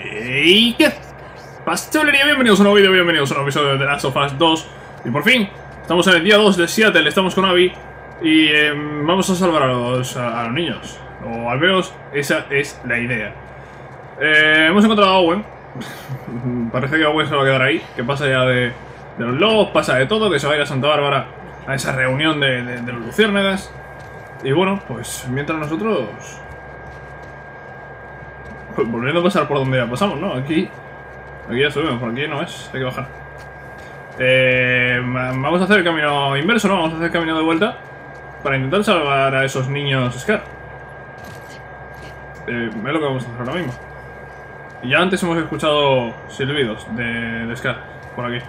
¿Y qué pasa, chavalería? Bienvenidos a un nuevo vídeo, bienvenidos a un nuevo episodio de The Last of Us 2. Y por fin, estamos en el día 2 de Seattle, estamos con Abby. Y vamos a salvar a los niños. O al menos esa es la idea. Hemos encontrado a Owen. Parece que Owen se va a quedar ahí. Que pasa ya de los lobos, pasa de todo. Que se va a ir a Santa Bárbara a esa reunión de los luciérnagas. Y bueno, pues mientras nosotros... pues volviendo a pasar por donde ya pasamos, ¿no? Aquí ya subimos, por aquí no es, hay que bajar. Vamos a hacer el camino inverso, ¿no? Vamos a hacer el camino de vuelta para intentar salvar a esos niños Scar. Es lo que vamos a hacer ahora mismo. Y ya antes hemos escuchado silbidos de Scar por aquí.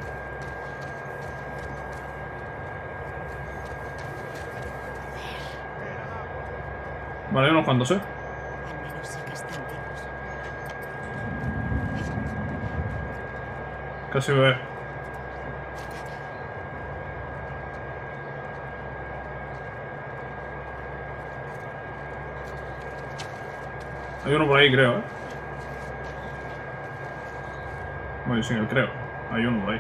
Vale, unos cuantos, ¿eh? Casi ve. Hay uno por ahí, creo, ¿eh? Bueno, sí, creo. Hay uno por ahí.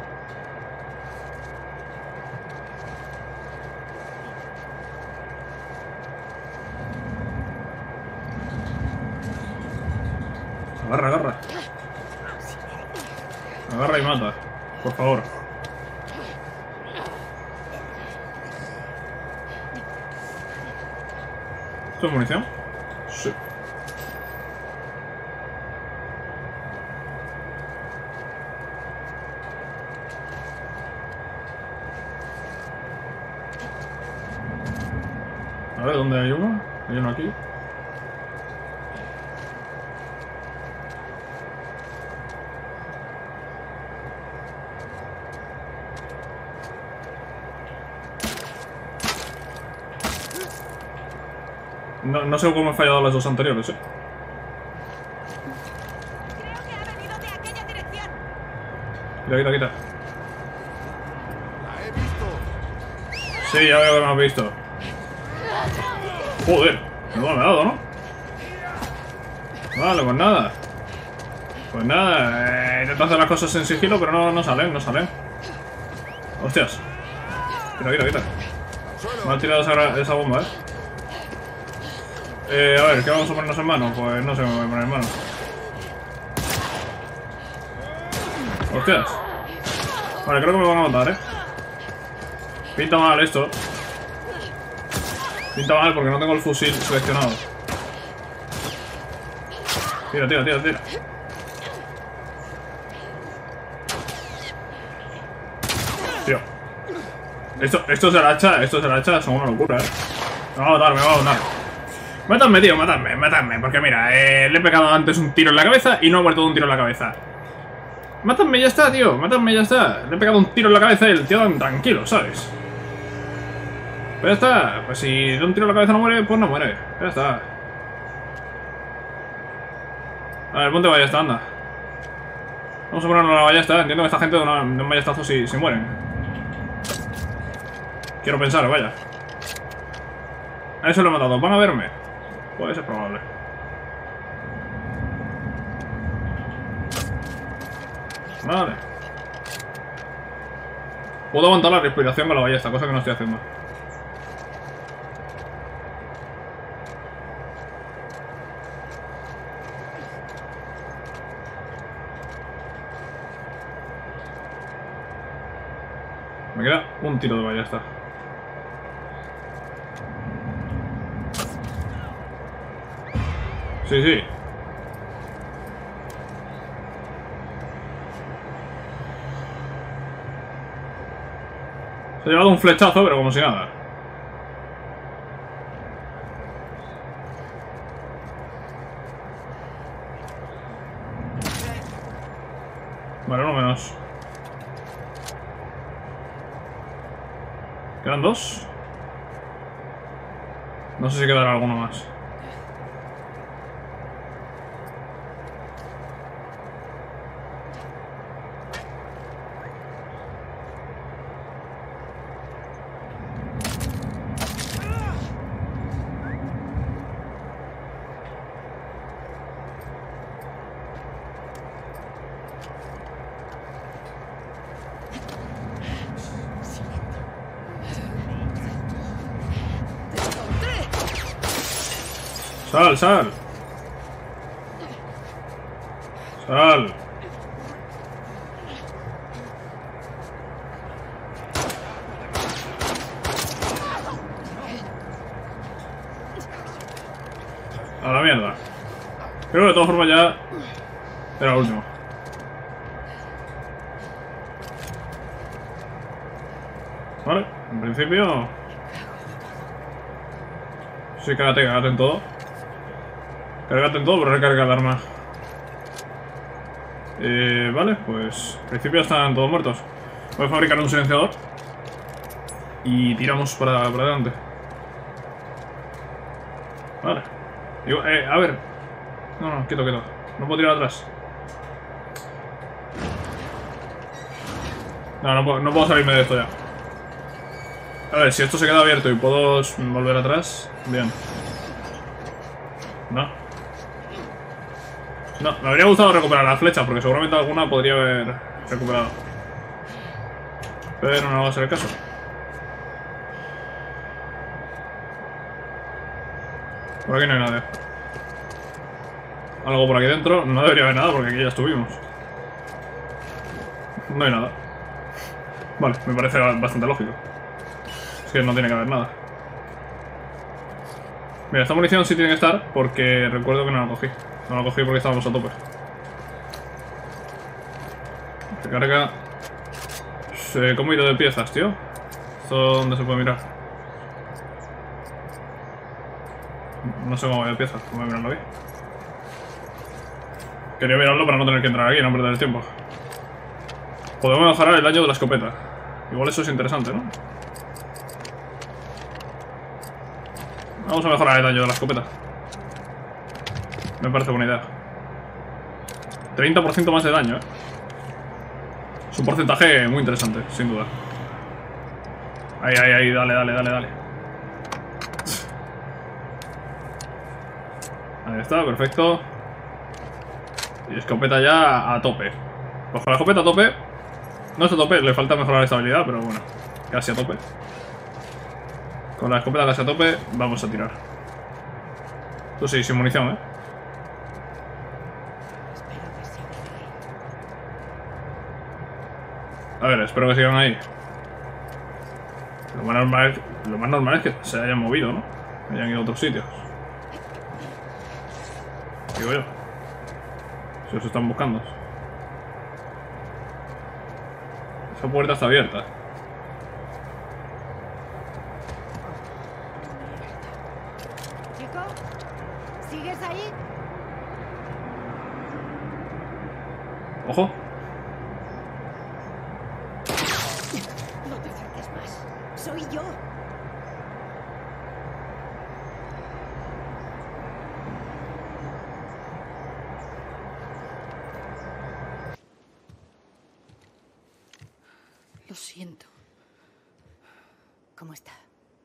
Agarra, agarra. Agarra y mata, por favor. ¿Esto es munición? Sí. A ver, ¿dónde hay uno? Hay uno aquí. No sé cómo he fallado las dos anteriores, ¿eh? Creo que ha venido de aquella dirección. Quita, quita. La he visto. Sí, ya veo que me has visto. Joder, no me ha dado, ¿no? Vale, pues nada. Pues nada, intento hacer las cosas en sigilo, pero no salen, no salen. Hostias. Quita, quita, quita. Me ha tirado esa bomba, a ver, ¿qué vamos a ponernos en mano? Pues no sé cómo voy a poner en mano. Hostias. Vale, creo que me van a matar, Pinta mal esto. Pinta mal porque no tengo el fusil seleccionado. Tira, tira, tira, tira. Tío. Estos del hacha son una locura, Me va a matar, me va a matar. Mátame, tío, matadme, porque mira, le he pegado antes un tiro en la cabeza y no he muerto de un tiro en la cabeza. Mátame, ya está, tío, mátame, ya está. Le he pegado un tiro en la cabeza y el tío tranquilo, ¿sabes? Pues ya está, pues si de un tiro en la cabeza no muere, pues no muere. Ya está. A ver, ponte ballesta, anda. Vamos a ponernos la ballesta, entiendo que esta gente de un ballestazo si mueren. Quiero pensar, vaya. A eso lo he matado, ¿van a verme? Puede ser probable. Vale. Puedo aguantar la respiración con la ballesta, cosa que no estoy haciendo. Me queda un tiro de ballesta. Sí, sí. Se ha llevado un flechazo, pero como si nada. Vale, uno menos. ¿Quedan dos? No sé si quedará alguno más. Sal, sal. Sal. A la mierda. Creo que de todas formas ya era el último. Vale, en principio... Sí, cárgate en todo. Cárgate en todo, pero recarga el arma. Vale, pues... En principio están todos muertos. Voy a fabricar un silenciador. Y tiramos para adelante. Vale. Digo, a ver. No, quieto. No puedo tirar atrás. No puedo salirme de esto ya. A ver, si esto se queda abierto y puedo volver atrás, bien. No, me habría gustado recuperar las flechas, porque seguramente alguna podría haber recuperado. Pero no va a ser el caso. Por aquí no hay nadie. Algo por aquí dentro. No debería haber nada porque aquí ya estuvimos. No hay nada. Vale, me parece bastante lógico. Es que no tiene que haber nada. Mira, esta munición sí tiene que estar porque recuerdo que no la cogí. No la cogí porque estábamos a tope. Se carga. ¿Cómo he ido de piezas, tío? ¿Esto dónde se puede mirar? No sé cómo voy de piezas. Voy a mirarlo aquí. Quería mirarlo para no tener que entrar aquí y no perder el tiempo. Podemos mejorar el daño de la escopeta. Igual eso es interesante, ¿no? Vamos a mejorar el daño de la escopeta. Me parece buena idea. 30% más de daño, ¿eh? Es un porcentaje muy interesante, sin duda. Ahí, dale. Ahí está, perfecto. Y escopeta ya a tope. Pues con la escopeta a tope. No es a tope, le falta mejorar la estabilidad, pero bueno, casi a tope. Con la escopeta casi a tope, vamos a tirar. Esto sí, sin munición, ¿eh? A ver, espero que sigan ahí. Lo más normal es que se hayan movido, ¿no? Hayan ido a otros sitios. Digo yo. Si os están buscando. Esa puerta está abierta. ¿Chico? ¿Sigues ahí? Ojo. No te acerques más. Soy yo. Lo siento. ¿Cómo está?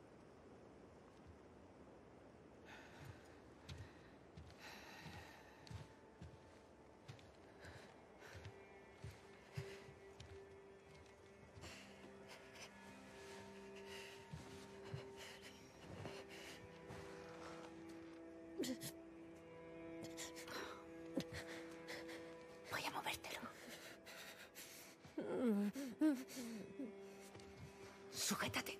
Voy a movértelo. Sujétate.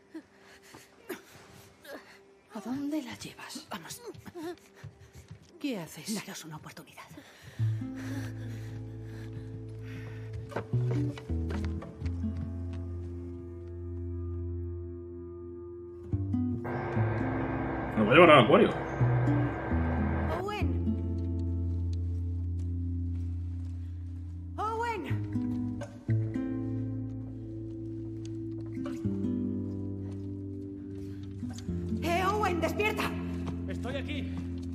¿A dónde la llevas? Vamos, ¿Qué haces? daros una oportunidad. Lo voy a llevar al acuario. Owen. Owen. Owen, despierta. Estoy aquí.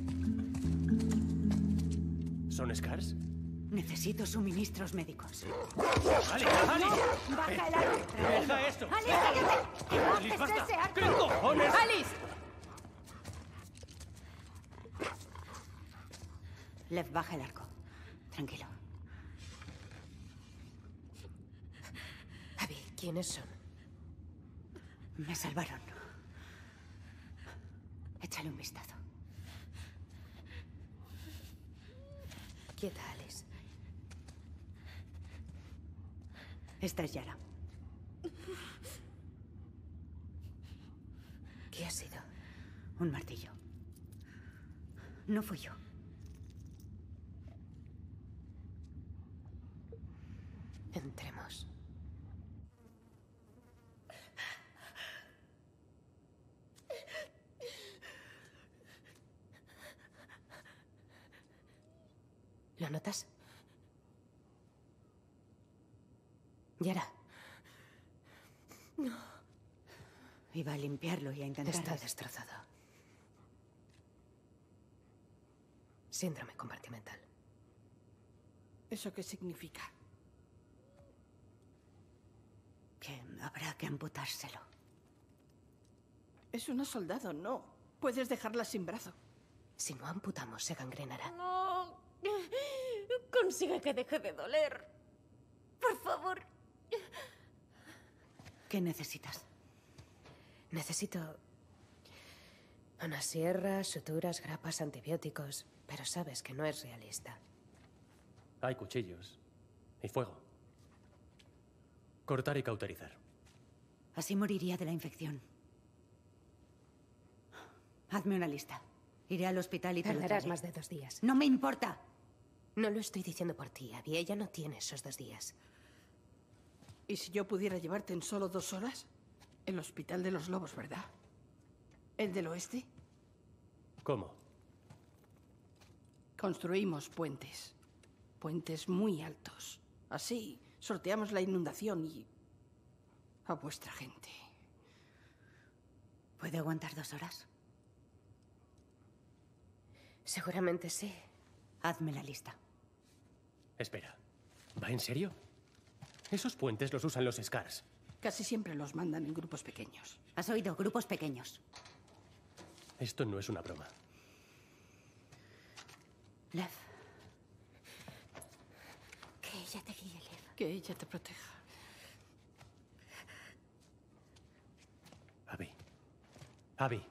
¿Son Scars? Necesito suministros médicos. ¡Alice! ¡Alice! Baja el arco. ¡Deja esto! ¡Alice, cállate! ¡No ¡Alice, bajes basta! ese arco! ¿Qué cojones? ¡Alice! Lev, baja el arco. Tranquilo. Abby, ¿quiénes son? Me salvaron. Échale un vistazo. Quieta, Alice. Esta es Yara. ¿Qué ha sido? Un martillo. No fui yo. Entremos. ¿Lo notas? Yara. Iba a limpiarlo y a intentar... Está destrozado. Síndrome compartimental. ¿Eso qué significa? Que habrá que amputárselo. Es una soldado, no. Puedes dejarla sin brazo. Si no amputamos, se gangrenará. No. Consigue que deje de doler. Por favor. ¿Qué necesitas? Necesito una sierra, suturas, grapas, antibióticos. Pero sabes que no es realista. Hay cuchillos. Y fuego. Cortar y cauterizar. Así moriría de la infección. Hazme una lista. Iré al hospital y te lo Tardarás traeré. más de 2 días. No me importa. No lo estoy diciendo por ti, Abby. Ella no tiene esos 2 días. ¿Y si yo pudiera llevarte en solo 2 horas? El Hospital de los Lobos, ¿verdad? ¿El del oeste? ¿Cómo? Construimos puentes. Puentes muy altos. Así sorteamos la inundación y... a vuestra gente. ¿Puede aguantar 2 horas? Seguramente sí. Hazme la lista. Espera. ¿Va en serio? Esos puentes los usan los Scars. Casi siempre los mandan en grupos pequeños. ¿Has oído? Grupos pequeños. Esto no es una broma. Lev. Que ella te guíe, Lev. Que ella te proteja. Abby. Abby.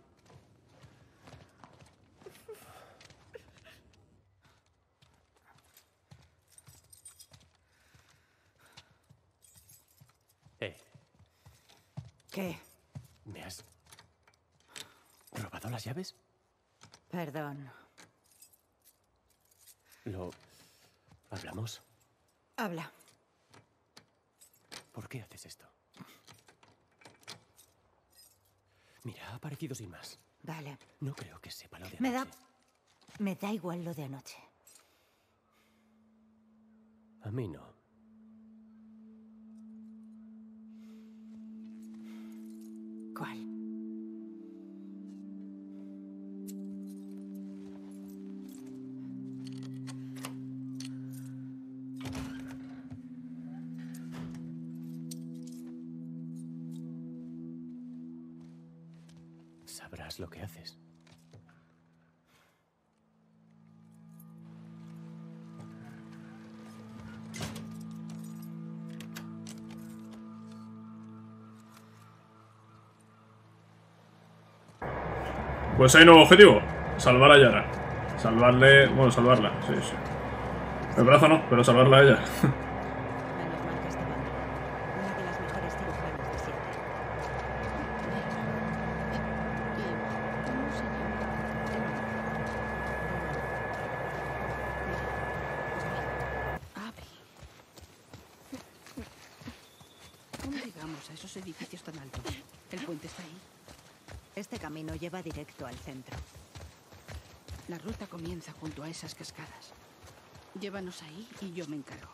¿Qué? ¿Me has robado las llaves? Perdón. ¿Lo hablamos? Habla. ¿Por qué haces esto? Mira, ha aparecido sin más. Vale. No creo que sepa lo de Me anoche. Me da igual lo de anoche. A mí no. ¿Cuál? Sabrás lo que haces. Pues hay nuevo objetivo. Salvar a Yara. Salvarle... Bueno, salvarla. Sí, sí. El brazo no, pero salvarla a ella. Menos mal que estaba una de las mejores cirujanas de siempre. ¿Cómo se llama? Abby. ¿Cómo llegamos a esos edificios tan altos? ¿El puente está ahí? Este camino lleva directo al centro. La ruta comienza junto a esas cascadas. Llévanos ahí y yo me encargo.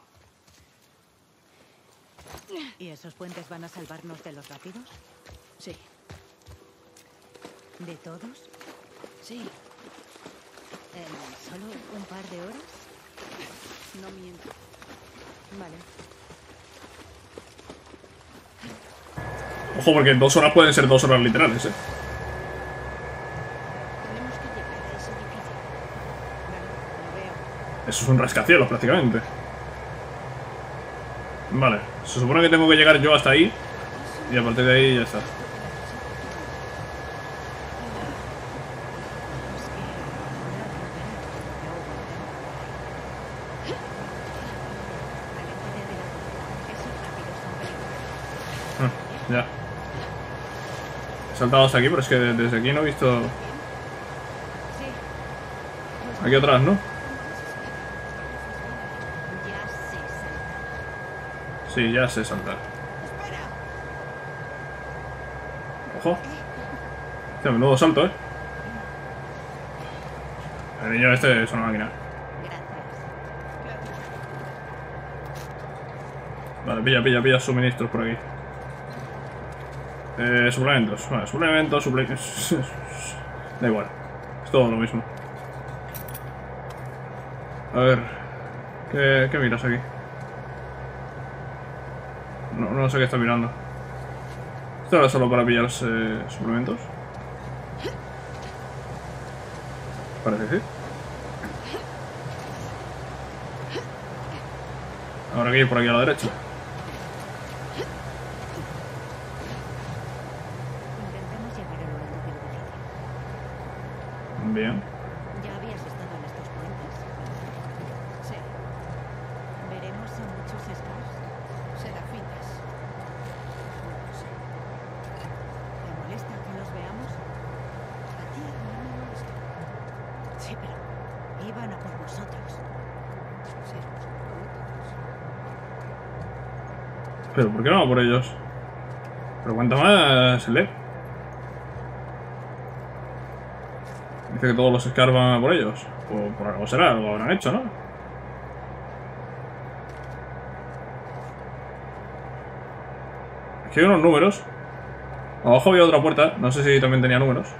¿Y esos puentes van a salvarnos de los rápidos? Sí, ¿De todos? sí, ¿En solo un par de horas? no miento. Vale. Ojo, porque 2 horas pueden ser 2 horas literales, ¿eh? Tenemos que llegar a ese edificio. Lo veo. Eso es un rascacielos, prácticamente. Vale. Se supone que tengo que llegar yo hasta ahí. Y a partir de ahí ya está. Ya. He saltado hasta aquí, pero es que desde aquí no he visto... Aquí atrás, ¿no? Ya sé saltar. Sí, ya sé saltar. Ojo. Hostia, menudo salto, ¿eh? El niño este es una máquina. Gracias. Vale, pilla suministros por aquí. Suplementos. Vale, suplementos. Da igual. Es todo lo mismo. A ver. ¿Qué miras aquí? No sé qué está mirando. ¿Esto era solo para pillar suplementos? Parece que sí. Ahora hay que ir por aquí a la derecha. Intentemos llegar a lo alto del edificio. Bien. ¿Ya habías estado en estos puentes? Sí. ¿Veremos a muchos Scars? Serafitas. ¿Te molesta que los veamos? A ti no me molesta. Sí, pero iban a por nosotros. Sí, como todos. Pero ¿por qué no va por ellos? Pero cuánto más se lee. Dice que todos los Scars van a por ellos. O por algo será, algo habrán hecho, ¿no? Aquí hay unos números. Abajo había otra puerta. No sé si también tenía números.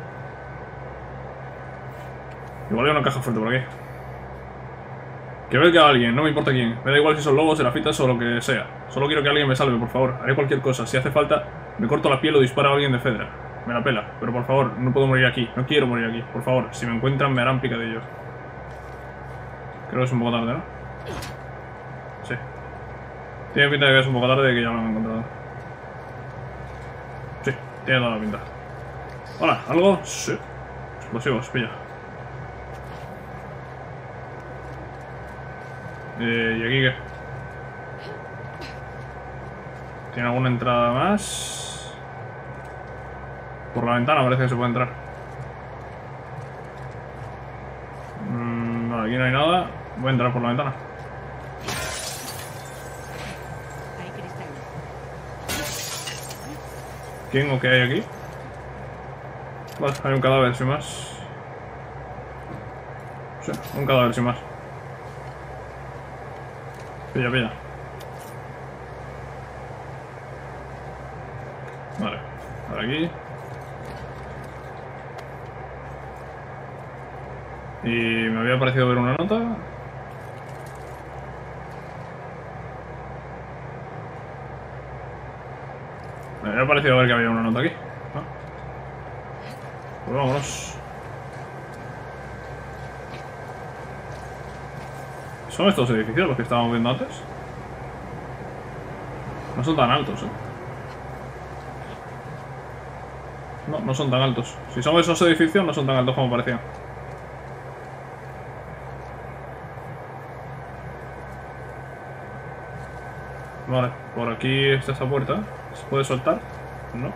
Igual hay una caja fuerte por aquí. Que venga alguien, no me importa quién. Me da igual si son lobos, serafitas o lo que sea. Solo quiero que alguien me salve, por favor. Haré cualquier cosa. Si hace falta, me corto la piel o disparo a alguien de Fedra. Me la pela. Pero por favor, no puedo morir aquí. No quiero morir aquí. Por favor, si me encuentran me harán picadillo. Creo que es un poco tarde, ¿no? Sí. Tiene pinta de que es un poco tarde y que ya lo han encontrado. Sí, tiene toda la pinta. Hola, ¿algo? Sí. Explosivos, pilla. ¿Y aquí qué? ¿Tiene alguna entrada más? Por la ventana parece que se puede entrar. No, aquí no hay nada. Voy a entrar por la ventana. Hay cristales. ¿Quién o qué hay aquí? Vale, hay un cadáver sin más. Sí, un cadáver sin más. Pilla. Vale, ahora aquí. Y me había parecido ver una nota. Me había parecido ver que había una nota aquí. Ah. Pues vámonos. ¿Son estos edificios los que estábamos viendo antes? No son tan altos, No son tan altos. Si son esos edificios, no son tan altos como parecían. Vale, por aquí está esta puerta. ¿Se puede soltar? No.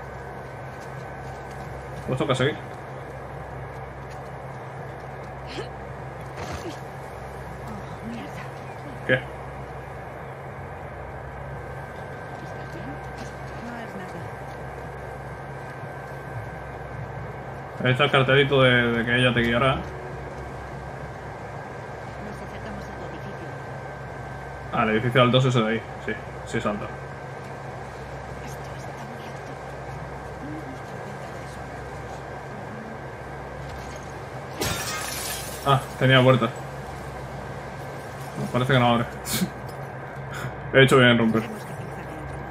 Pues toca seguir. ¿Qué? ¿Estás bien? No es nada. Ahí está el cartelito de que ella te guiará. Nos acercamos a tu edificio. Ah, el edificio alto es ese de ahí. Sí es alto. Esto está muy alto. No me gusta la venta de eso. Ah, tenía puerta. Parece que no abre. He hecho bien en romper. Tenemos que zigzaguear.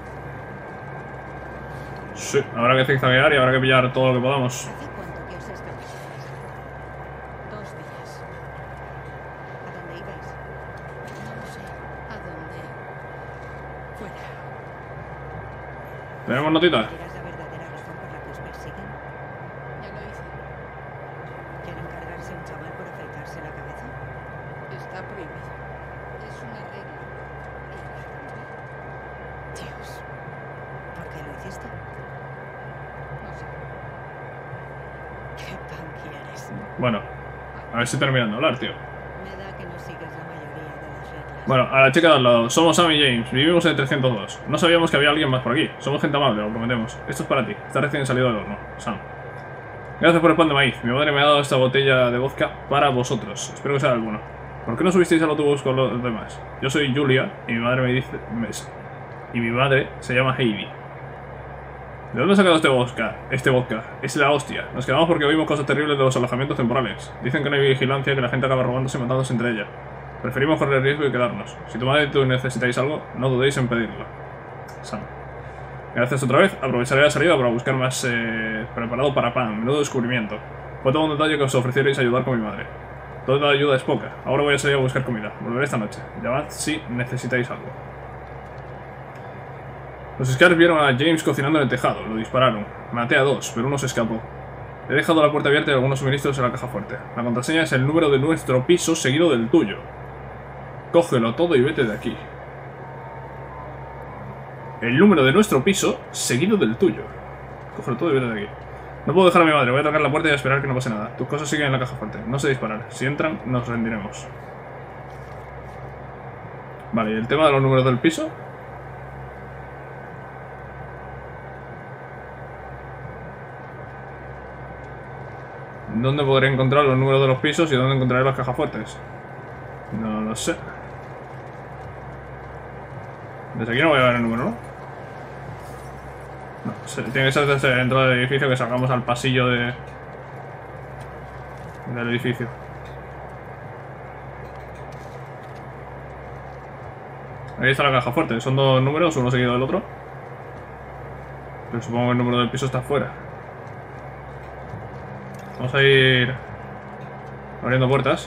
Sí, habrá que zigzaguear y habrá que pillar todo lo que podamos. ¿Hace cuánto que os escapáis? 2 días. ¿A dónde ibais? No sé a dónde. Fuera. ¿Tenemos notitas? ¿Dirás la verdadera razón por la que os persiguen? Ya lo hice. ¿Quieren cargarse a un chaval por afeitarse la cabeza? Está prohibido. Es una regla. Dios. ¿Por qué lo conociste? No sé. ¿Qué punky eres? Bueno, a ver si terminando de hablar, tío. Me da que no sigues la mayoría de las reglas. Bueno, a la chica de al lado. Somos Sam y James. Vivimos en 302. No sabíamos que había alguien más por aquí. Somos gente amable, lo prometemos. Esto es para ti. Está recién salido del horno. Sam. Gracias por el pan de maíz. Mi madre me ha dado esta botella de vodka para vosotros. Espero que sea alguno. ¿Por qué no subisteis al autobús con los demás? Yo soy Julia y mi madre me dice... y mi madre se llama Heidi. ¿De dónde has sacado este vodka? Este vodka. Es la hostia. Nos quedamos porque oímos cosas terribles de los alojamientos temporales. Dicen que no hay vigilancia y que la gente acaba robándose y matándose entre ella. Preferimos correr el riesgo y quedarnos. Si tu madre y tú necesitáis algo, no dudéis en pedirlo. Sam. Gracias otra vez. Aprovecharé la salida para buscar más preparado para pan. Menudo descubrimiento. Fue todo un detalle que os ofrecierais ayudar con mi madre. Toda la ayuda es poca. Ahora voy a salir a buscar comida. Volveré esta noche. Llamad si necesitáis algo. Los Scars vieron a James cocinando en el tejado. Lo dispararon. Maté a 2, pero uno se escapó. He dejado la puerta abierta y algunos suministros en la caja fuerte. La contraseña es el número de nuestro piso seguido del tuyo. Cógelo todo y vete de aquí. El número de nuestro piso seguido del tuyo. Cógelo todo y vete de aquí. No puedo dejar a mi madre. Voy a tocar la puerta y a esperar que no pase nada. Tus cosas siguen en la caja fuerte. No sé disparar. Si entran, nos rendiremos. Vale, ¿y el tema de los números del piso? ¿Dónde podré encontrar los números de los pisos y dónde encontraré las cajas fuertes? No lo sé. Desde aquí no voy a ver el número, ¿no? No, tiene que ser desde dentro del edificio que salgamos al pasillo del edificio. Ahí está la caja fuerte. Son dos números, uno seguido del otro. Pero supongo que el número del piso está afuera. Vamos a ir abriendo puertas.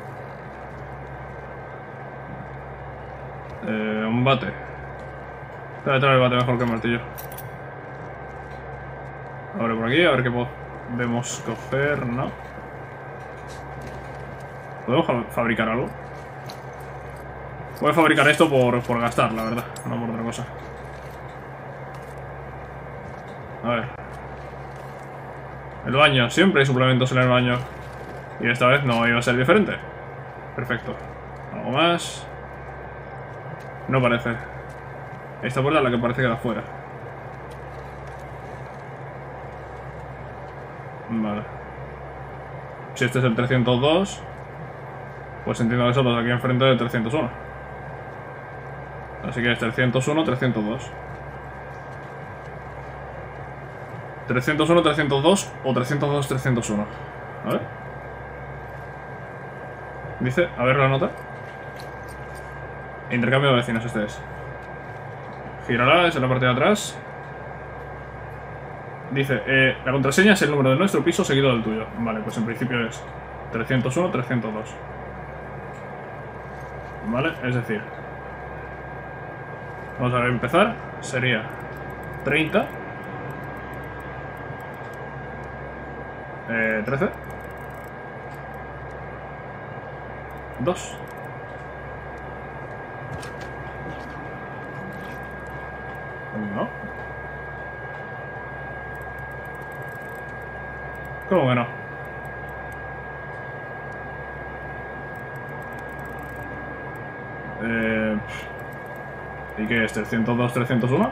Un bate. Voy a traer el bate mejor que el martillo. Abre por aquí, a ver qué podemos coger. No. ¿Podemos fabricar algo? Voy a fabricar esto por gastar, la verdad. No por otra cosa. A ver. El baño. Siempre hay suplementos en el baño. Y esta vez no iba a ser diferente. Perfecto. Algo más. No parece. Esta puerta es la que parece que da afuera. Vale. Si este es el 302, pues entiendo que son los de aquí enfrente del 301. Así que es 301, 302. 301, 302 o 302, 301. A ver. Dice, a ver la nota. Intercambio de vecinos, este es. Girará, es en la parte de atrás. Dice, la contraseña es el número de nuestro piso seguido del tuyo. Vale, pues en principio es 301, 302. Vale, es decir, vamos a ver, empezar. Sería 30. 13. 2. No. ¿Cómo que no? ¿Y qué es? ¿302, 301?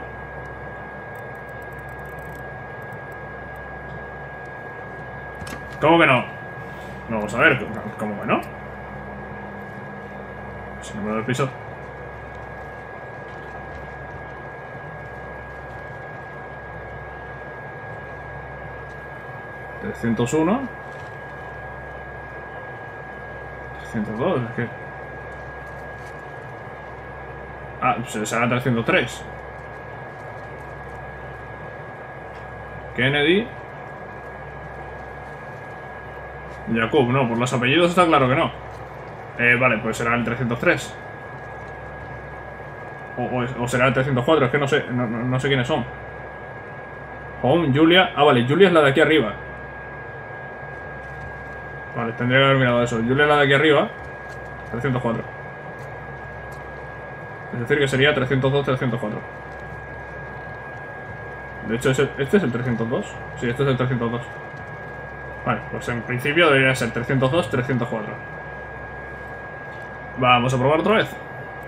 ¿Cómo que no? Vamos a ver, ¿cómo que no? Es el número del piso. ¿301? 302, es que... Ah, pues será 303. Kennedy. Jacob, no, por los apellidos está claro que no. Vale, pues será el 303. O será el 304, es que no sé, no sé quiénes son. Home, Julia. Ah, vale, Julia es la de aquí arriba. Vale, tendría que haber mirado eso. Julia es la de aquí arriba. 304. Es decir, que sería 302, 304. De hecho, este es el 302. Sí, este es el 302. Vale, pues en principio debería ser 302, 304. Vamos a probar otra vez.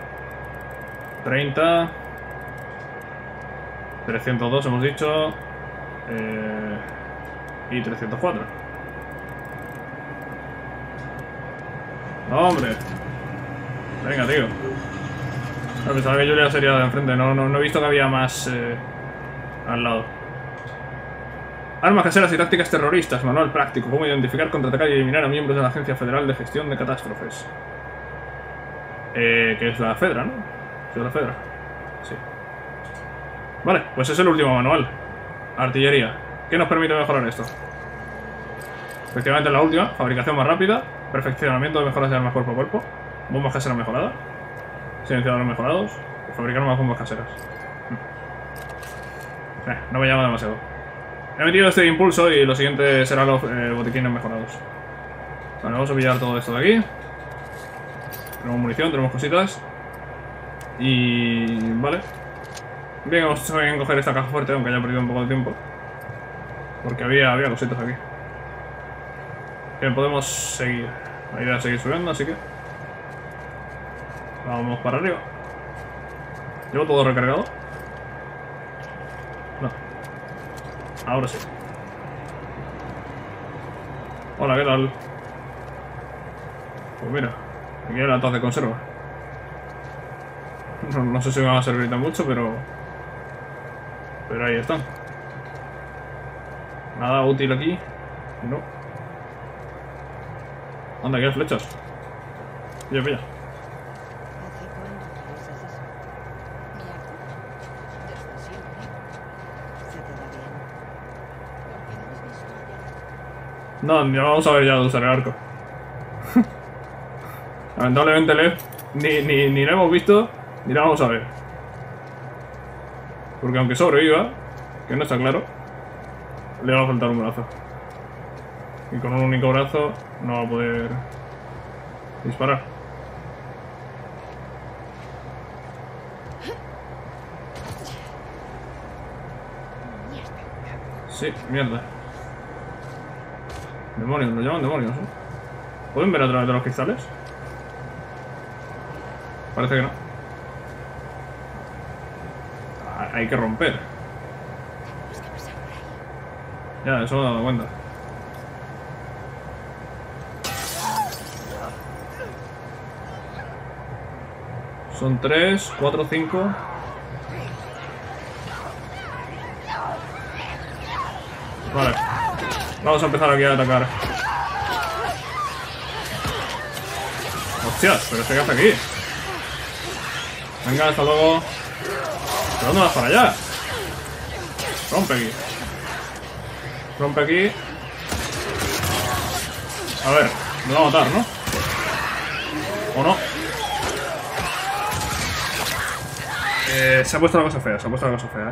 30. 302 hemos dicho. Y 304. ¡No, hombre! Venga, tío. No, pensaba que Julia sería de enfrente. No he visto que había más al lado. Armas caseras y tácticas terroristas. Manual práctico. Cómo identificar, contraatacar y eliminar a miembros de la Agencia Federal de Gestión de Catástrofes. Que es la Fedra, ¿no? ¿Es la Fedra? Sí. Vale, pues es el último manual. Artillería. ¿Qué nos permite mejorar esto? Efectivamente la última. Fabricación más rápida. Perfeccionamiento de mejoras de armas cuerpo a cuerpo. Bombas caseras mejoradas. Silenciadores mejorados. Y fabricar más bombas caseras. No me llama demasiado. He metido este impulso y lo siguiente serán los botiquines mejorados. Vale, vamos a pillar todo esto de aquí. Tenemos munición, tenemos cositas. Y... vale. Bien, vamos a coger esta caja fuerte, aunque haya perdido un poco de tiempo. Porque había cositas aquí. Bien, podemos seguir. La idea es seguir subiendo, así que... vamos para arriba. ¿Llevo todo recargado? No. Ahora sí. Hola, ¿qué tal? Pues mira, aquí hay latas de conserva. No sé si me van a servir tan mucho, pero ahí están. Nada útil aquí. No. Anda, aquí hay flechas. Pilla, pilla. ¿Hace cuándo utilizas eso? Desde siempre. Se te da bien. ¿Por qué no has visto ya? No, ya vamos a ver ya de usar el arco. Lamentablemente ni lo hemos visto ni lo vamos a ver. Porque aunque sobreviva, que no está claro, le va a faltar un brazo. Y con un único brazo no va a poder disparar. Sí, mierda. Demonios, lo llaman demonios, ¿eh? ¿Pueden ver a través de los cristales? Parece que no. Hay que romper. Ya, eso me he dado cuenta. Son 3, 4, 5. Vale. Vamos a empezar aquí a atacar. Hostias, pero ¿qué hace aquí? Venga, hasta luego. ¿Pero dónde vas para allá? Rompe aquí. Rompe aquí. A ver, me va a matar, ¿no? ¿O no? Se ha puesto la cosa fea, se ha puesto la cosa fea,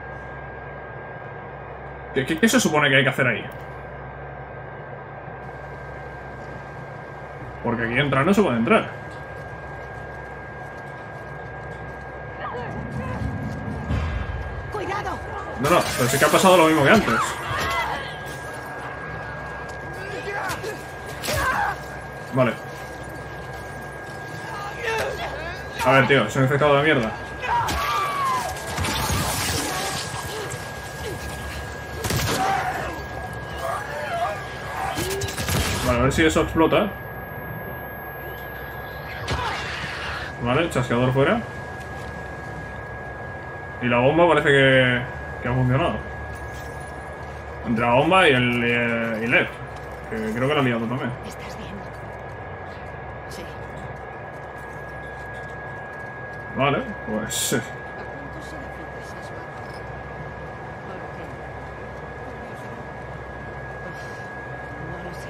¿Qué se supone que hay que hacer ahí? Porque aquí entrar no se puede entrar. ¡Cuidado! No, pero sí que ha pasado lo mismo que antes. Vale. A ver, tío, se me ha infectado de mierda. Vale, a ver si eso explota. Vale, chasqueador fuera. Y la bomba parece que ha funcionado. Entre la bomba y el LED. Que creo que lo ha liado también. ¿Estás bien? Sí. Vale, pues... ¿A cuántos sedafitas has matado? ¿Por qué? No lo sé.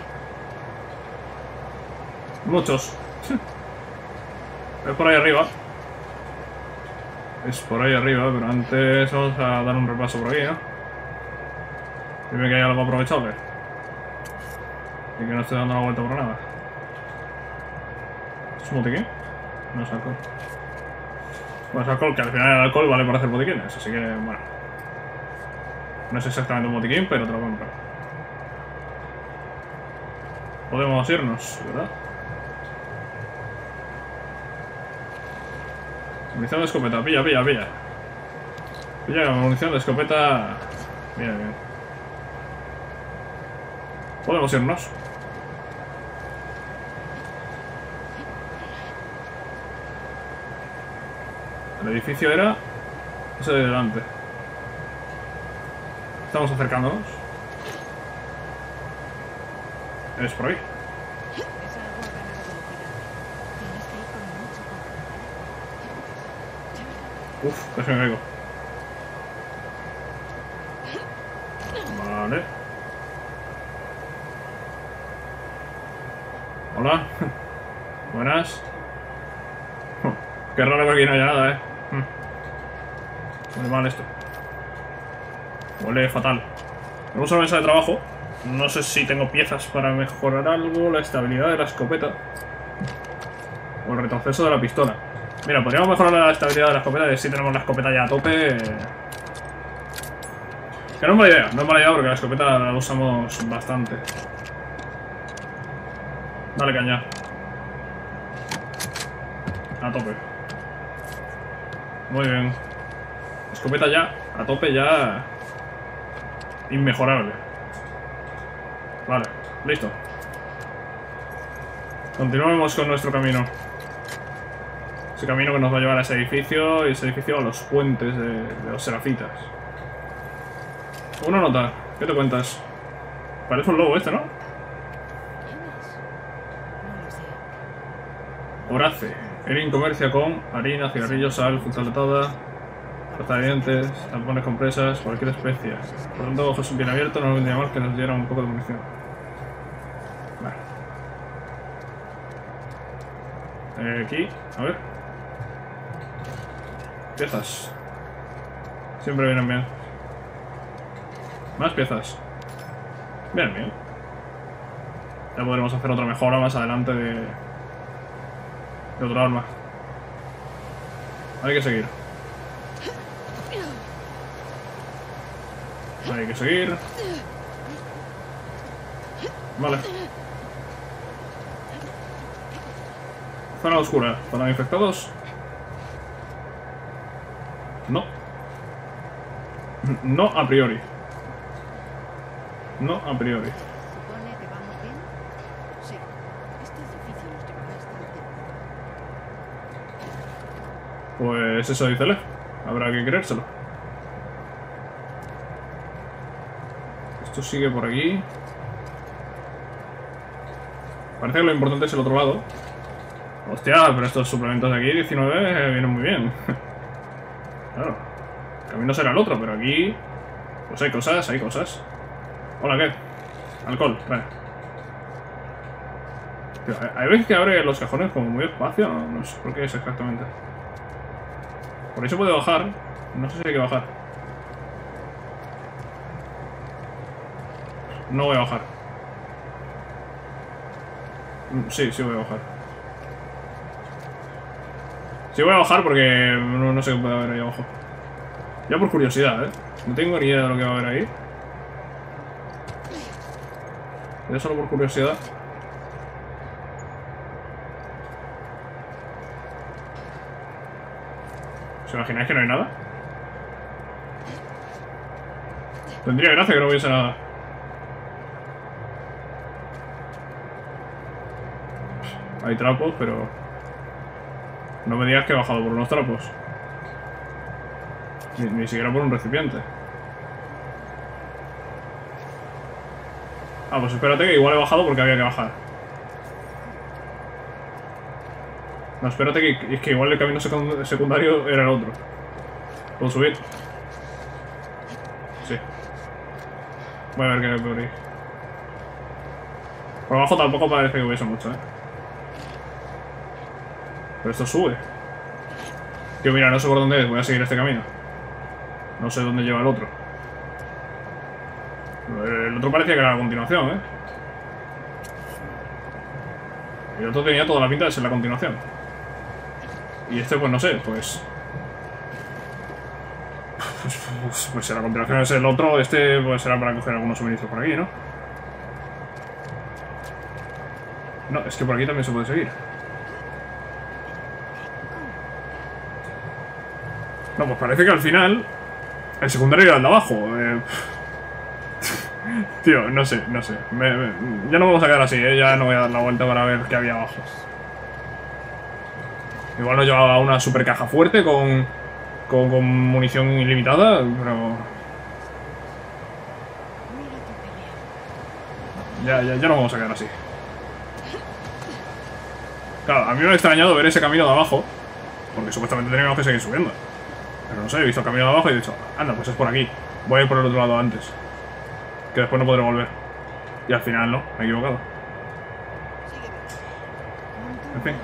muchos. Es por ahí arriba. Es por ahí arriba, pero antes vamos a dar un repaso por aquí, ¿no? Dime que hay algo aprovechable. Y que no esté dando la vuelta por nada. ¿Es un botiquín? No es alcohol. Bueno, es alcohol, que al final el alcohol vale para hacer botiquines, así que, bueno. No es exactamente un botiquín, pero te lo compro. Podemos irnos, ¿verdad? Munición de escopeta, pilla. Pilla munición de escopeta. Bien. Podemos irnos. El edificio era ese de delante. Estamos acercándonos. Es por ahí. Es algo a ganar velocidad. Tienes que ir con mucho cuidado. Uf, casi me caigo. Vale. Hola. Buenas. Qué raro que aquí no haya nada, Huele mal esto. Huele fatal. Tenemos una mesa de trabajo. No sé si tengo piezas para mejorar algo. La estabilidad de la escopeta. O el retroceso de la pistola. Mira, podríamos mejorar la estabilidad de la escopeta. Y si tenemos la escopeta ya a tope. Que no es mala idea. No es mala idea porque la escopeta la usamos bastante. Dale caña. A tope. Muy bien. Escopeta ya, a tope ya. Inmejorable. Vale, listo. Continuemos con nuestro camino. Ese camino que nos va a llevar a ese edificio y ese edificio a los puentes de los Serafitas. Una nota, ¿qué te cuentas? Parece un lobo este, ¿no? ¿Quién es? No lo sé. Horace. Erin comercia con harina, cigarrillos, sal, fruta enlatada, pasta de dientes, tampones, compresas, cualquier especia. Por lo tanto, ojos bien abiertos, no nos vendría mal que nos diera un poco de munición. Vale. Aquí, a ver. Piezas. Siempre vienen bien. Más piezas. Bien. Ya podremos hacer otra mejora más adelante de otra arma. Hay que seguir. Hay que seguir. Vale. Zona oscura. Zona de infectados. No. No a priori. No a priori. ¿Supone que vamos bien? Sí. Este edificio nos llevará hasta el templo. Pues eso dícele. Habrá que creérselo. Esto sigue por aquí. Parece que lo importante es el otro lado. Hostia, pero estos suplementos de aquí, 19, vienen muy bien. Claro. El camino será el otro, pero aquí... Pues hay cosas. Hola, ¿qué? Alcohol, vale. Tío, hay veces que abre los cajones como muy despacio, no sé por qué es exactamente. Por ahí se puede bajar. No sé si hay que bajar. No voy a bajar. Sí voy a bajar. Sí voy a bajar porque no sé qué puede haber ahí abajo. Ya por curiosidad, No tengo ni idea de lo que va a haber ahí. Ya solo por curiosidad. ¿Os imagináis que no hay nada? Tendría gracia que no hubiese nada. Hay trapos, pero... No me digas que he bajado por unos trapos. Ni siquiera por un recipiente. Ah, pues espérate que igual he bajado porque había que bajar. No, espérate que es que igual el camino secundario era el otro. ¿Puedo subir? Sí. Voy a ver qué hay por ahí. Por abajo tampoco parece que hubiese mucho, Pero esto sube. Tío, mira, no sé por dónde es. Voy a seguir este camino. No sé dónde lleva el otro. El otro parecía que era la continuación, Y el otro tenía toda la pinta de ser la continuación. Y este, pues no sé, pues... Pues si la continuación es el otro, este pues será para coger algunos suministros por aquí, ¿no? No, es que por aquí también se puede seguir. No, pues parece que al final el secundario era el de abajo. Tío, no sé. Ya no vamos a quedar así, ya no voy a dar la vuelta para ver qué había abajo. Igual nos llevaba una super caja fuerte con munición ilimitada, pero... Ya no vamos a quedar así. Claro, a mí me ha extrañado ver ese camino de abajo, porque supuestamente teníamos que seguir subiendo. Pero no sé, he visto el camino de abajo y he dicho, anda, pues es por aquí. Voy a ir por el otro lado antes, que después no podré volver. Y al final no, me he equivocado. En fin.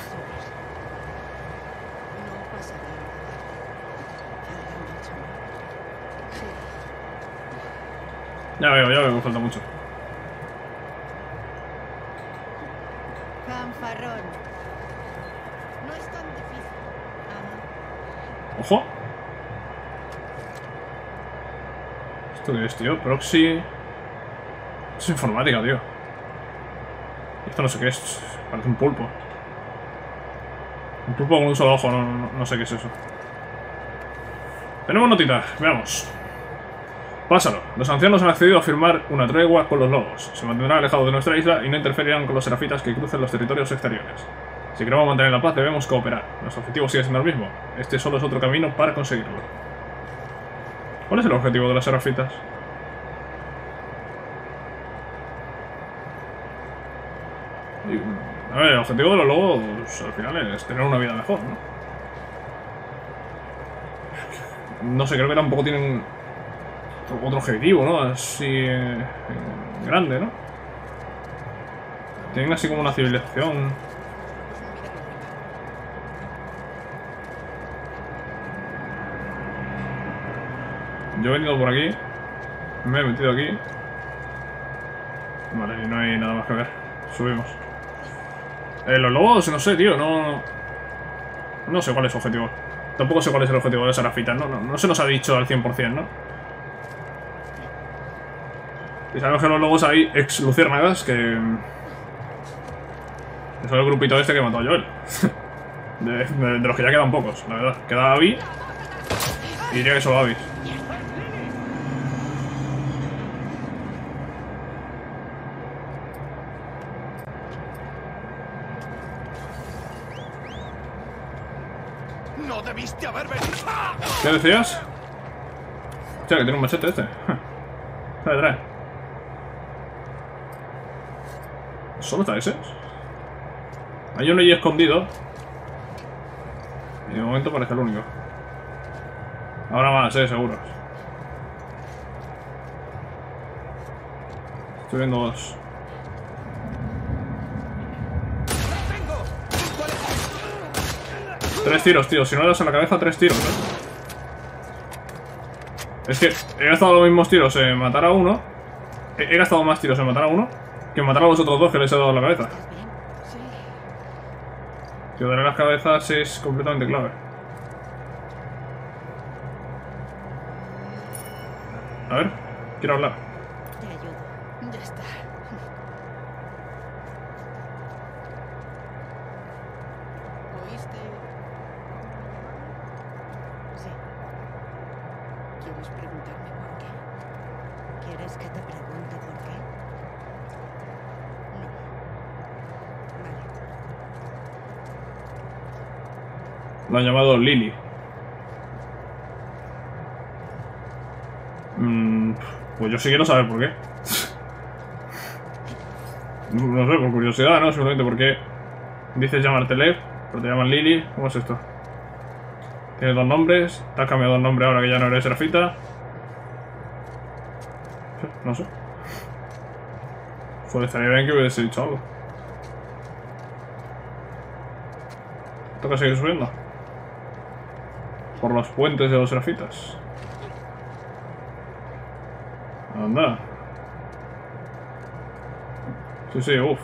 Ya veo que falta mucho. Fanfarrón. No es tan difícil. ¡Ojo! ¿Esto qué es, tío? Proxy... Esto es informática, tío. Esto no sé qué es. Parece un pulpo. Un pulpo con un solo ojo, no sé qué es eso. Tenemos notitas, veamos. Pásalo. Los ancianos han accedido a firmar una tregua con los lobos. Se mantendrán alejados de nuestra isla y no interferirán con los serafitas que crucen los territorios exteriores. Si queremos mantener la paz, debemos cooperar. Nuestro objetivo sigue siendo el mismo. Este solo es otro camino para conseguirlo. ¿Cuál es el objetivo de los serafitas? A ver, el objetivo de los lobos al final es tener una vida mejor, ¿no? No sé, creo que tampoco tienen otro objetivo, ¿no? Así grande, ¿no? Tienen así como una civilización. Yo he venido por aquí. Me he metido aquí. Vale, y no hay nada más que ver. Subimos. Los lobos, no sé, tío, no sé cuál es su objetivo. Tampoco sé cuál es el objetivo de Serafitas, no se nos ha dicho al 100%, ¿no? Y sabemos que los lobos hay ex luciérnagas que... Eso es el grupito este que mató a Joel. de los que ya quedan pocos, la verdad. Queda Abby. Y diría que solo Abby. ¡No debiste haber venido! ¿Qué decías? Hostia, que tiene un machete este. Trae. ¿Solo está ese? Hay uno allí escondido. Y de momento parece el único. Ahora más, seguro. Estoy viendo dos. Tres tiros, tío. Si no le das en la cabeza, 3 tiros, ¿eh? Es que he gastado los mismos tiros en matar a uno. He gastado más tiros en matar a uno que en matar a los otros dos que les he dado en la cabeza. Tío, darle las cabezas es completamente clave. A ver, quiero hablar. Te ayudo. Ya está. ¿Oíste? Sí. ¿Quieres preguntarme por qué? ¿Quieres que te pregunte por qué? No. Vale. Lo han llamado Lily. Pues yo sí quiero saber por qué. No sé, por curiosidad, ¿no? Simplemente porque dices llamarte Lev, pero te llaman Lily. ¿Cómo es esto? Tienes 2 nombres. Te has cambiado el nombre ahora que ya no eres Serafita. No sé. Pues estaría bien que hubiese dicho algo. Toca seguir subiendo. Por los puentes de los Serafitas. Anda. Sí, uff.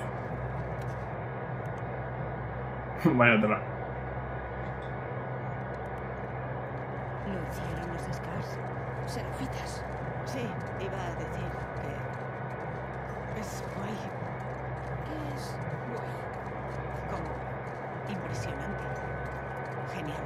Luz. Vaya tela. aparecieron los Scars? Serafitas. Sí, iba a decir que es guay, ¿Qué es guay? como impresionante, genial.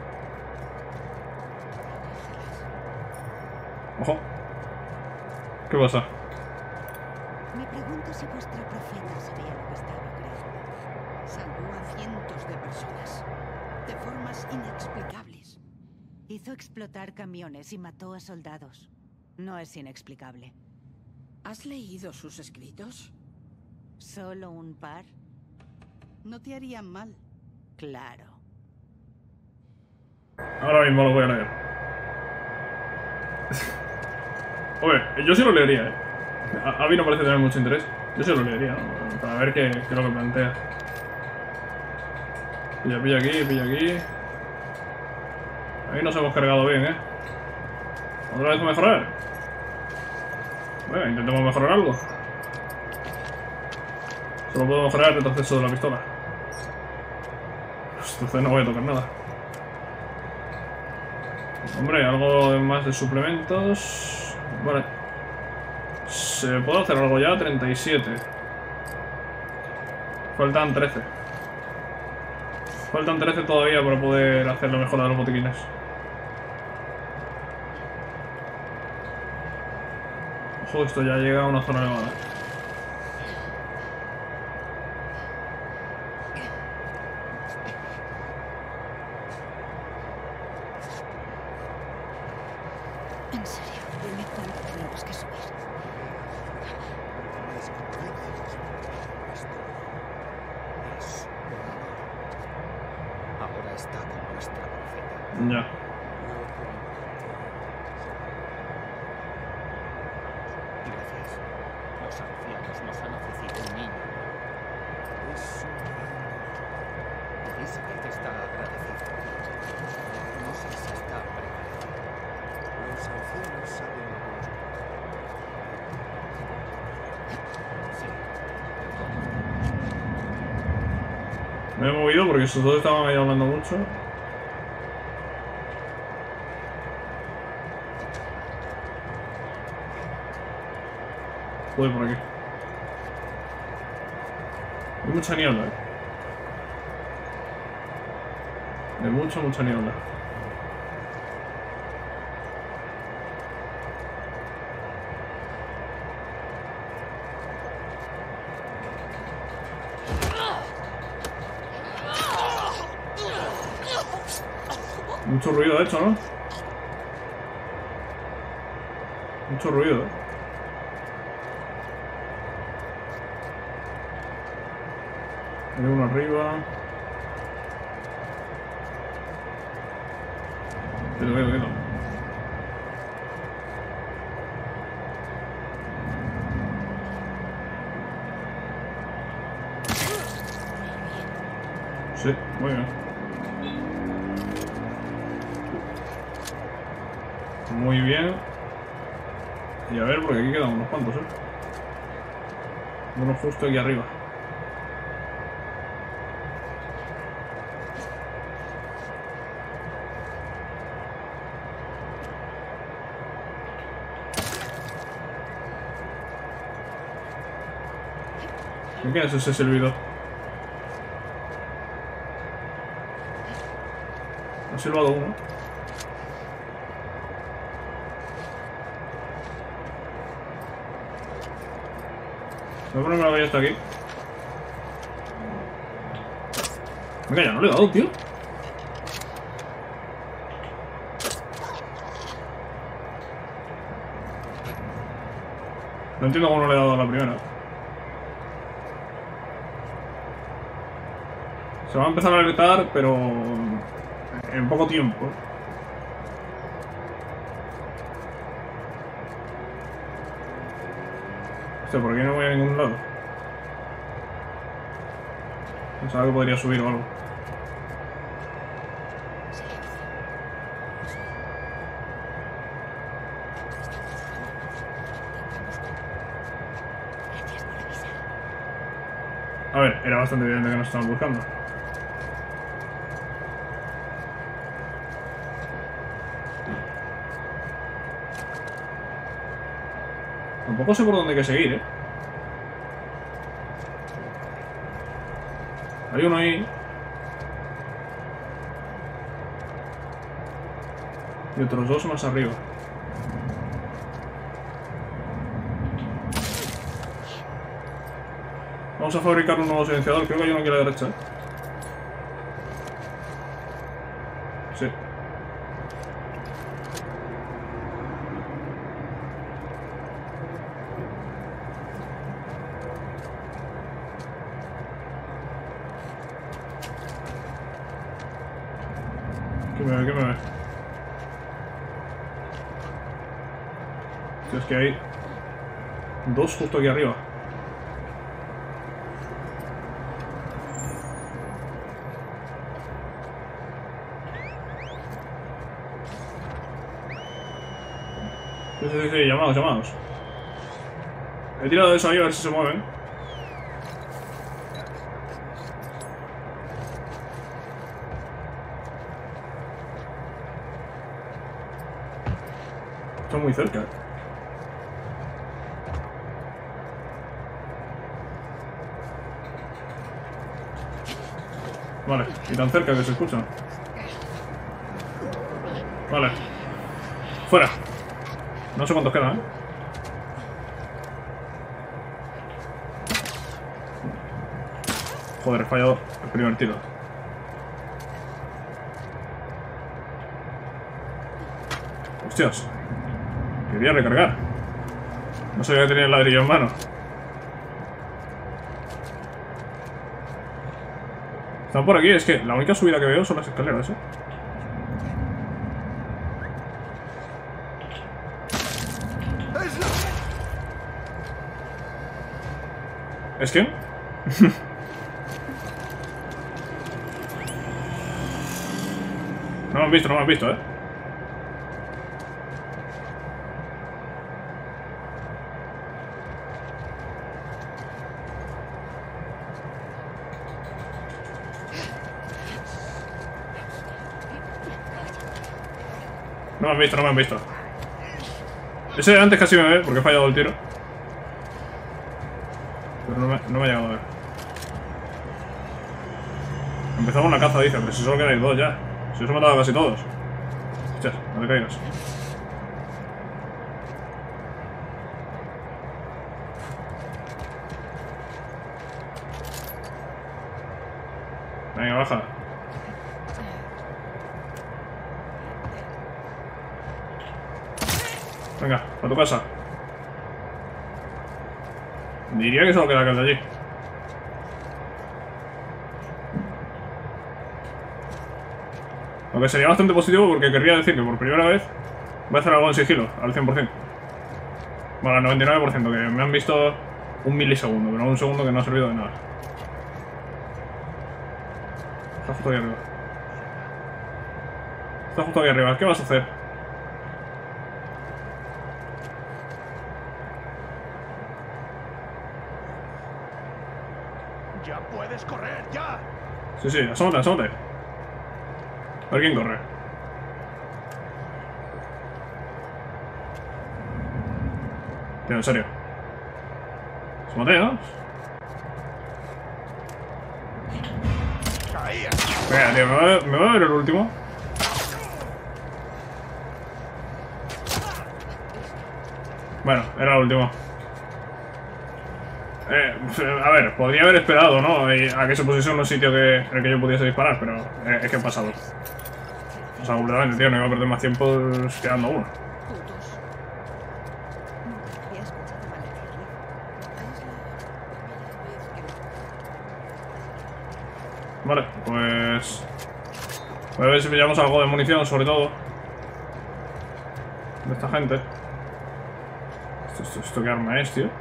Ojo. ¿Qué pasa? Me pregunto si vuestra profeta sabía lo que estaba creando. Salvó a cientos de personas. De formas inexplicables. Hizo explotar camiones y mató a soldados. No es inexplicable. ¿Has leído sus escritos? ¿Solo un par? No te harían mal. Claro. Ahora mismo lo voy a leer. Oye, yo sí lo leería, ¿eh? A mí no parece tener mucho interés. Yo sí lo leería, ¿no? Para ver qué es lo que plantea. Pilla aquí, pilla aquí. Ahí nos hemos cargado bien, ¿eh? ¿Otra vez mejorar? Bueno, intentemos mejorar algo. Solo puedo mejorar el retroceso de la pistola. Pues entonces no voy a tocar nada. Hombre, algo más de suplementos. Vale. ¿Se puede hacer algo ya? 37. Faltan 13. Faltan 13 todavía para poder hacer la mejora de los botiquines. Ojo, esto ya llega a una zona elevada. En serio, dime cuánto tenemos que subir. Ahora está con nuestra profeta. Ya. Gracias. Los ancianos nos han ofrecido un niño. Es un gran honor. Elizabeth está agradecida. No sé si está preparada. Los ancianos saben lo que nos Sí. Me he movido porque esos dos estaban ahí hablando mucho. Voy por aquí. Hay mucha niebla, ¿eh? Hay mucha niebla. Mucho ruido, de hecho, ¿no? Mucho ruido, ¿eh? Hay uno arriba. Quieto. Sí, muy bien. Muy bien. Y a ver, porque aquí quedan unos cuantos, ¿eh? Uno justo aquí arriba. ¿Qué es ese silbido? Ha silbado uno. Voy a ponerme la ballesta aquí. Venga, ya no le he dado, tío. No entiendo cómo no le he dado a la primera. Se va a empezar a alertar, pero en poco tiempo. Hostia, por aquí no voy a ningún lado. Pensaba que podría subir o algo. Gracias por avisar. A ver, era bastante evidente que nos estaban buscando. Tampoco sé por dónde hay que seguir, ¿eh? Hay uno ahí. Y otros dos más arriba. Vamos a fabricar un nuevo silenciador. Creo que hay uno aquí a la derecha, ¿eh? Sí. ¿Qué me ve? ¿Qué me ve? Hostia, es que hay dos justo aquí arriba. Sí, llamados, llamados. He tirado de eso ahí a ver si se mueven. Están muy cerca. Vale, y tan cerca que se escuchan. Vale. Fuera. No sé cuántos quedan, ¿eh? Joder, he fallado el primer tiro. Hostias. Quería recargar. No sabía que tenía el ladrillo en mano. Están por aquí, es que la única subida que veo son las escaleras, ¿eh? ¿Es que? No me han visto, no me han visto, ¿eh? No me han visto, no me han visto. Ese de antes casi me ve porque he fallado el tiro. Pero no me ha llegado a ver. Empezamos la caza, dice, pero si solo quedáis dos ya. Si os he matado a casi todos. Hostias, no te caigas. Venga, baja. Venga, a tu casa. Diría que solo queda aquel de allí. Aunque sería bastante positivo porque querría decir que por primera vez voy a hacer algo en sigilo, al 100%. Bueno, al 99%, que me han visto un milisegundo, pero un segundo que no ha servido de nada. Está justo aquí arriba. Está justo aquí arriba, ¿qué vas a hacer? ¡Ya puedes correr, ya! Sí, sí, asómate, asómate. A ver quién corre. Tío, en serio. Asómate, ¿no? Venga, tío, ¿me va a ver el último? Bueno, era el último. A ver, podría haber esperado, ¿no? A que se pusiese en un sitio en el que yo pudiese disparar, pero es que he pasado. O sea, completamente, tío, no iba a perder más tiempo quedando uno. Vale, pues... voy a ver si pillamos algo de munición, sobre todo. De esta gente. ¿Esto qué arma es, tío?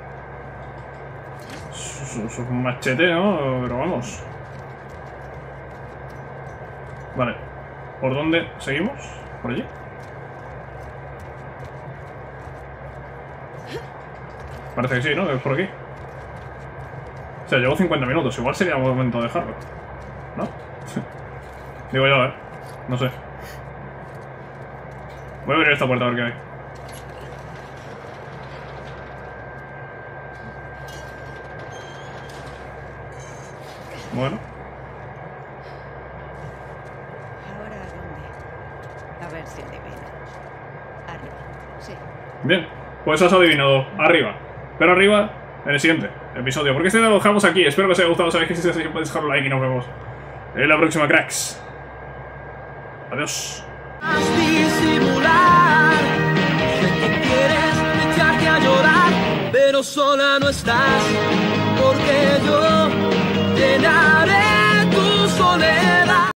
Es un machete, ¿no? Pero vamos. Vale. ¿Por dónde seguimos? ¿Por allí? Parece que sí, ¿no? Es por aquí. O sea, llevo 50 minutos. Igual sería el momento de dejarlo, ¿no? Digo yo, ¿eh? No sé. Voy a abrir esta puerta a ver qué hay. Bueno. ¿Ahora dónde? A ver si adivino. Arriba. Sí. Bien, pues has adivinado. Arriba. Pero arriba en el siguiente episodio. Porque este lo dejamos aquí. Espero que os haya gustado. Sabéis que si es así podéis dejar un like y nos vemos en la próxima, cracks. Adiós. Disimular, sé que quieres echarte a llorar, pero sola no estás, porque yo te enamoré.